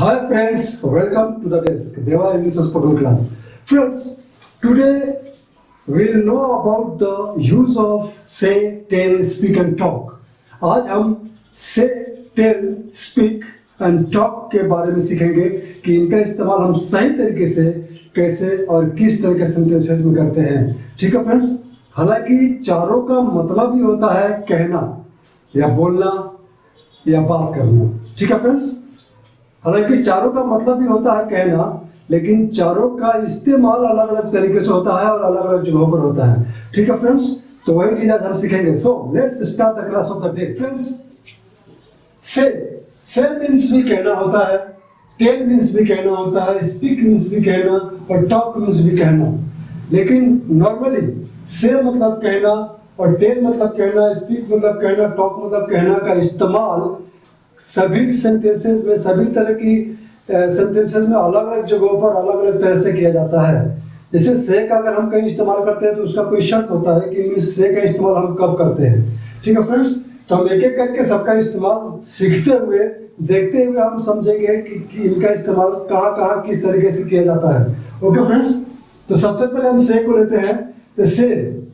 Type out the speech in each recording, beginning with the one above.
Hi friends, welcome to the desk, Deva English Spoken Class. Friends, today we'll know about the use of say, tell, speak and talk. आज हम say, tell, speak and talk के बारे में सीखेंगे कि इनका इस्तेमाल हम सही तरीके से कैसे और किस तरह के सेंटेंसेस में करते हैं। ठीक है फ्रेंड्स, हालांकि चारों का मतलब ही होता है कहना या बोलना या बात करना। ठीक है फ्रेंड्स, हालांकि चारों का मतलब भी होता है कहना, लेकिन चारों का इस्तेमाल अलग अलग तरीके से होता है और अलग अलग जगहों पर होता है। ठीक है फ्रेंड्स, तो वही चीज आज हम सीखेंगे। So let's start the class of the day. Friends, say means भी कहना होता है, टेल मीन्स भी कहना होता है, स्पीक मीन्स भी कहना और टॉक मीन्स भी कहना। लेकिन नॉर्मली से मतलब कहना और टेल मतलब कहना, स्पीक मतलब कहना, टॉक मतलब कहना का इस्तेमाल सभी सेंटेंसेस में, सभी तरह की सेंटेंसेस में अलग अलग जगहों पर अलग अलग तरह से किया जाता है। जैसे से का अगर हम कहीं इस्तेमाल करते हैं तो उसका कोई शर्त होता है कि से का इस्तेमाल हम कब करते हैं। ठीक है फ्रेंड्स, तो हम एक एक करके सबका इस्तेमाल सीखते हुए, देखते हुए हम समझेंगे कि इनका इस्तेमाल कहाँ कहाँ किस तरीके से किया जाता है। ओके फ्रेंड्स, तो सबसे पहले हम से को लेते हैं। तो से,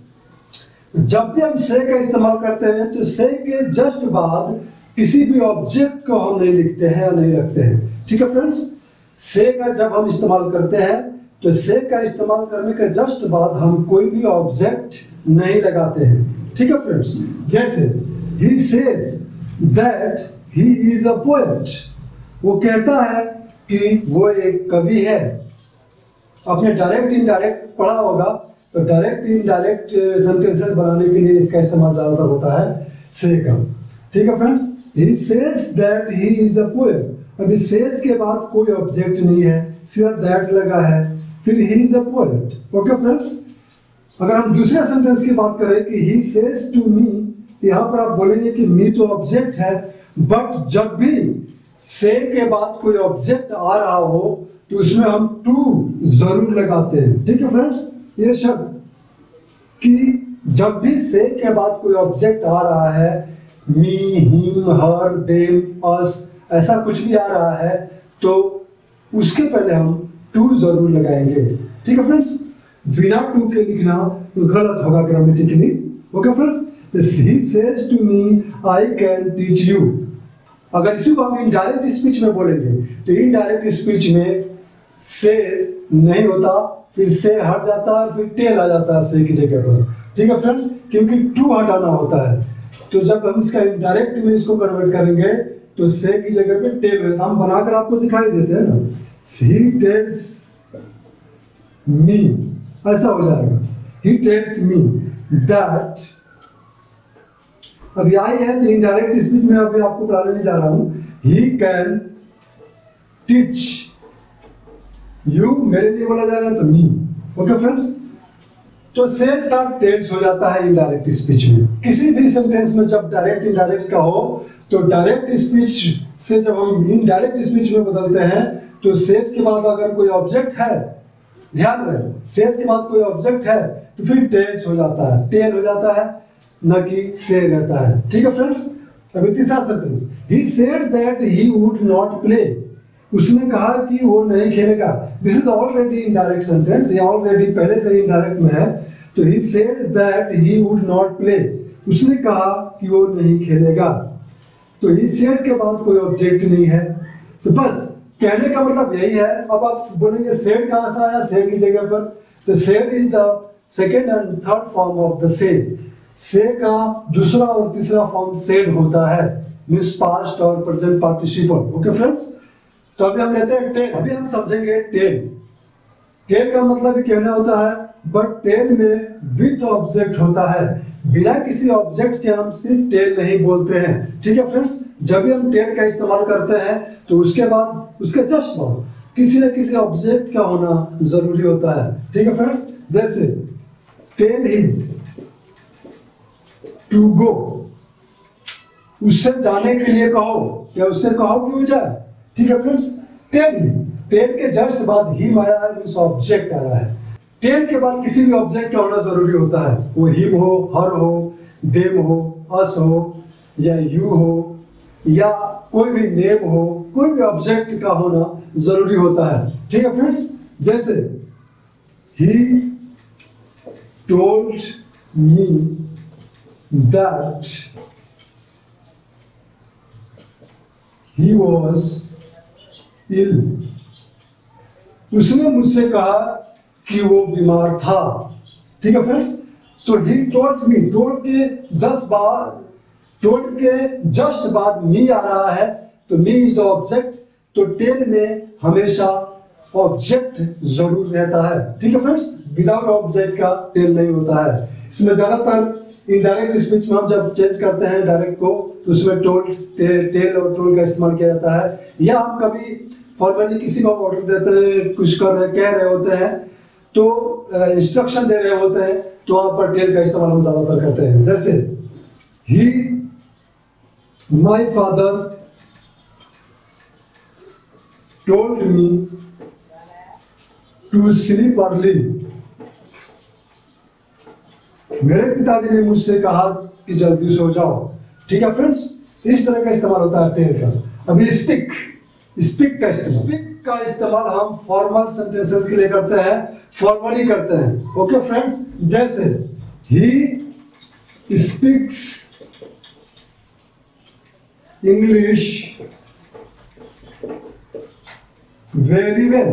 जब भी हम से का इस्तेमाल करते हैं तो से के जस्ट बाद किसी भी ऑब्जेक्ट को हम नहीं लिखते हैं या नहीं रखते हैं। ठीक है फ्रेंड्स, से का जब हम इस्तेमाल करते हैं तो से का इस्तेमाल करने के जस्ट बाद हम कोई भी ऑब्जेक्ट नहीं लगाते हैं। ठीक है फ्रेंड्स, जैसे he says that he is a poet, वो कहता है कि वो एक कवि है। आपने डायरेक्ट इनडायरेक्ट पढ़ा होगा, तो डायरेक्ट इनडायरेक्ट सेंटेंसेस बनाने के लिए इसका इस्तेमाल ज्यादातर होता है से का। ठीक है friends, he says that he is a poet. अभी says के बाद कोई ऑब्जेक्ट नहीं है, सिर्फ that लगा है, फिर he is a poet. Okay friends, अगर हम दूसरे सेंटेंस की बात करें कि he says to me, यहाँ पर आप बोलेंगे कि me तो ऑब्जेक्ट है, बट जब भी say के बाद कोई ऑब्जेक्ट आ रहा हो तो उसमें हम to जरूर लगाते हैं। ठीक है फ्रेंड्स, ये शब्द कि जब भी say के बाद कोई ऑब्जेक्ट आ रहा है, मी, हिम, हर, देम, अस, ऐसा कुछ भी आ रहा है तो उसके पहले हम टू जरूर लगाएंगे। ठीक है फ्रेंड्स, बिना टू के लिखना गलत होगा grammatically. Okay friends, he says to me I can teach you। अगर इसी को हम इनडायरेक्ट स्पीच में बोलेंगे तो इनडायरेक्ट स्पीच में सेज नहीं होता, फिर से हट जाता है, फिर टेल आ जाता है से की जगह पर। ठीक है फ्रेंड्स, क्योंकि टू हटाना होता है, तो जब हम इसका इनडायरेक्ट में इसको कन्वर्ट करेंगे तो से की जगह पे टेल होता है। हम बनाकर आपको दिखाई देते हैं ना, he tells me, ऐसा हो जाएगा, he tells me that। अभी आई है तो इनडायरेक्ट स्पीच में अभी आपको पढ़ाने नहीं जा रहा हूं। he can teach you, मेरे लिए बोला जा रहा है तो me। ओके फ्रेंड्स, तो सेज का टेंस हो जाता है इनडायरेक्ट स्पीच में। किसी भी सेंटेंस में जब डायरेक्ट इनडायरेक्ट का हो तो डायरेक्ट स्पीच से जब हम इनडायरेक्ट स्पीच में बदलते हैं तो सेज के बाद अगर कोई ऑब्जेक्ट है, ध्यान रहे, सेज के बाद कोई ऑब्जेक्ट है तो फिर टेंस हो जाता है, टेल हो जाता है, न कि से रहता है। ठीक है फ्रेंड्स, अभी तीसरा sentence, he said that he would not play, उसने कहा कि वो नहीं खेलेगा। This is already indirect sentence, ये ऑलरेडी पहले से ही इनडायरेक्ट में है। तो he said that he would not play, उसने कहा कि वो नहीं खेलेगा। तो ही सेड के बाद कोई ऑब्जेक्ट नहीं है, तो बस कहने का मतलब यही है। अब आप बोलेंगे सेड कहां से आया से की जगह पर, तो said is the second and third form of the say का दूसरा और तीसरा फॉर्म सेड होता है, मींस पास्ट और प्रेजेंट पार्टिसिपल। ओके फ्रेंड्स, तो अभी हम लेते हैं टेल। अभी हम समझेंगे टेल। टेल का मतलब ही कहना होता है, बट टेल में विद ऑब्जेक्ट होता है। बिना किसी ऑब्जेक्ट के हम सिर्फ टेल नहीं बोलते हैं। ठीक है फ्रेंड्स, जब भी हम टेल का इस्तेमाल करते हैं तो उसके बाद, उसके जस्ट बाद किसी न किसी ऑब्जेक्ट का होना जरूरी होता है। ठीक है फ्रेंड्स, जैसे टेल हिम टू गो, उससे जाने के लिए कहो या उससे कहो कि वो जाए। ठीक है फ्रेंड्स, टेल के जस्ट बाद हिम आया है, उस ऑब्जेक्ट आया है। टेल के बाद किसी भी ऑब्जेक्ट का होना जरूरी होता है, वो हिम हो, हर हो, देम हो, अस हो या यू हो या कोई भी नेम हो, कोई भी ऑब्जेक्ट का होना जरूरी होता है। ठीक है फ्रेंड्स, जैसे he told me that he was ill, उसने मुझसे कहा कि वो बीमार था। ठीक है फ्रेंड्स, तो ही टोल्ड मी, टोल्ड के 10 बार, टोल्ड के जस्ट बाद मी आ रहा है, तो मी इज द ऑब्जेक्ट, तो टेल में हमेशा ऑब्जेक्ट जरूर रहता है। ठीक है फ्रेंड्स, विदाउट ऑब्जेक्ट का टेल नहीं होता है। इसमें ज्यादातर इनडायरेक्ट स्पीच में हम जब चेंज करते हैं डायरेक्ट को, तो उसमें टोल्ड, टेल और टोल्ड का इस्तेमाल किया जाता है। या हम कभी फॉर्मली किसी को ऑर्डर देते हैं, कुछ कह रहे होते हैं, तो इंस्ट्रक्शन दे रहे होते हैं, तो वहां पर टेल का इस्तेमाल हम ज्यादातर करते हैं। जैसे ही my father told me to sleep early, मेरे पिताजी ने मुझसे कहा कि जल्दी सो जाओ। ठीक है फ्रेंड्स, इस तरह का इस्तेमाल होता है टेल का। अभी स्पीक, स्पीक का इस्तेमाल हम फॉर्मल सेंटेंसेस के लिए करते हैं, फॉर्मली करते हैं। ओके फ्रेंड्स, जैसे he speaks English very well,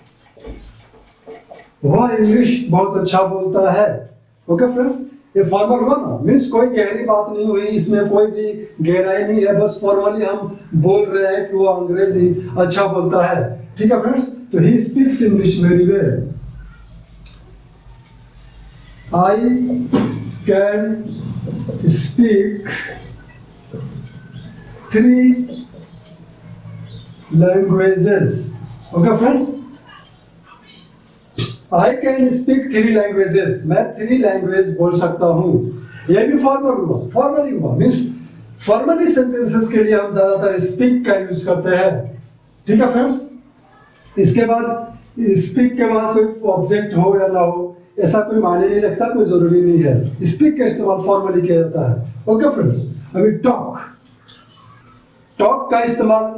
वह इंग्लिश बहुत अच्छा बोलता है। ओके फ्रेंड्स, ये फॉर्मल हुआ ना, मीन्स कोई गहरी बात नहीं हुई, इसमें कोई भी गहराई नहीं है, बस फॉर्मली हम बोल रहे हैं कि वो अंग्रेजी अच्छा बोलता है। ठीक है फ्रेंड्स, तो he speaks English very well. I can speak 3 languages. Okay friends, I can speak 3 languages, मैं 3 लैंग्वेज बोल सकता हूँ। यह भी फॉर्मल हुआ, फॉर्मली हुआ, मीन्स फॉर्मली सेंटेंसेस के लिए हम ज्यादातर स्पीक का यूज करते हैं। ठीक है फ्रेंड्स, इसके बाद स्पीक के बाद कोई ऑब्जेक्ट हो या ना हो ऐसा कोई मायने नहीं रखता, कोई जरूरी नहीं है। स्पीक का इस्तेमाल फॉर्मली किया जाता है। ओके फ्रेंड्स, अभी टॉक, टॉक का इस्तेमाल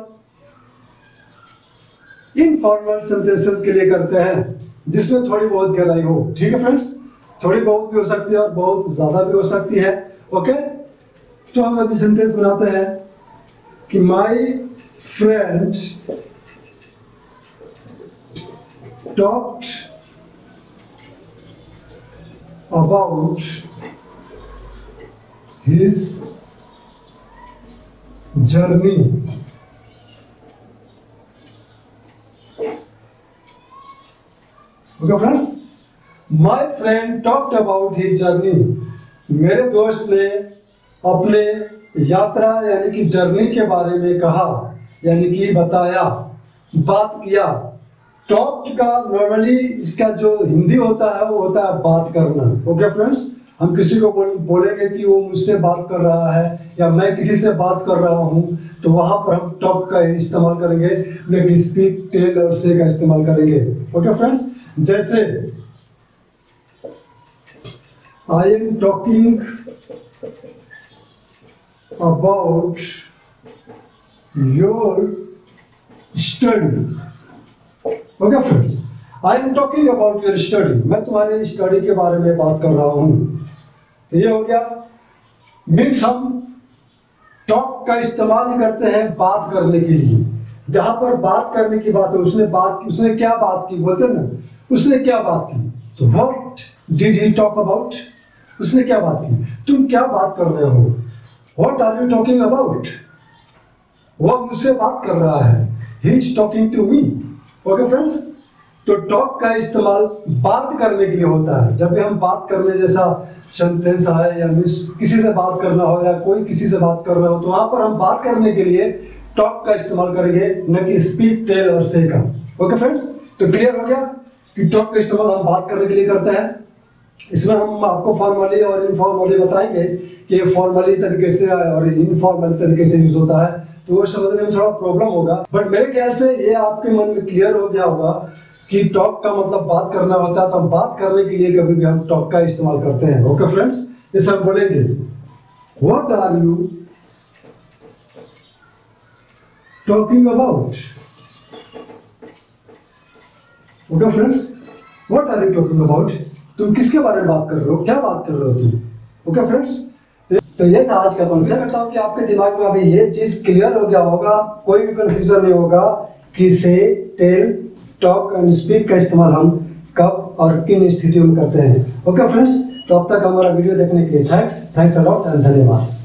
इनफॉर्मल सेंटेंसेस के लिए करते हैं जिसमें थोड़ी बहुत गहराई हो। ठीक है फ्रेंड्स, थोड़ी बहुत भी हो सकती है और बहुत ज्यादा भी हो सकती है। ओके, तो हम अभी सेंटेंस बनाते हैं कि my friend talked about his journey. Okay friends, my friend talked about his journey, मेरे दोस्त ने अपने यात्रा यानी कि जर्नी के बारे में कहा, यानी कि बताया, बात किया। टॉक्ड का नॉर्मली इसका जो हिंदी होता है वो होता है बात करना। ओके फ्रेंड्स, हम किसी को बोलेंगे कि वो मुझसे बात कर रहा है या मैं किसी से बात कर रहा हूँ, तो वहां पर हम टॉक का इस्तेमाल करेंगे, न कि स्पीक, टेल और से का इस्तेमाल करेंगे। ओके फ्रेंड्स, जैसे I am talking about your study. Okay friends, I am talking about your study, मैं तुम्हारे स्टडी के बारे में बात कर रहा हूं। ये हो गया, मीन्स हम टॉक का इस्तेमाल ही करते हैं बात करने के लिए। जहां पर बात करने की बात है, उसने क्या बात की बोलते हैं ना, उसने क्या बात की, तो what did he talk about, उसने क्या बात की, तुम क्या बात कर रहे हो, what are you talking about, वो मुझसे बात कर रहा है, he is talking to me. Okay friends, तो टॉक का इस्तेमाल बात करने के लिए होता है। जब भी हम बात करने जैसा सेंटेंस आए या किसी से बात करना हो या कोई किसी से बात कर रहा हो, तो वहां पर हम बात करने के लिए टॉक का इस्तेमाल करेंगे, न कि स्पीक, टेल और से का। ओके फ्रेंड्स, तो क्लियर हो गया कि टॉक का इस्तेमाल हम बात करने के लिए करते हैं। इसमें हम आपको फॉर्मली और इनफॉर्मली बताएंगे कि फॉर्मली तरीके से और इनफॉर्मल तरीके से यूज होता है, तो वो समझने में थोड़ा प्रॉब्लम होगा। बट मेरे ख्याल से ये आपके मन में क्लियर हो गया होगा कि टॉक का मतलब बात करना होता है, तो हम बात करने के लिए कभी भी हम टॉक का इस्तेमाल करते हैं। ओके फ्रेंड्स, जैसे हम बोलेंगे what are you talking about? Okay friends, what are you talking about? तुम किसके बारे में बात कर रहे हो, क्या बात कर रहे हो तुम? Okay friends, तो ये था आज का कॉन्सेप्ट। करता हूँ कि आपके दिमाग में अभी ये चीज क्लियर हो गया होगा, कोई भी कंफ्यूजन नहीं होगा कि से, टेल, टॉक एंड स्पीक का इस्तेमाल हम कब और किन स्थितियों में करते हैं। ओके फ्रेंड्स, तो अब तक हमारा वीडियो देखने के लिए थैंक्स अ लॉट एंड धन्यवाद।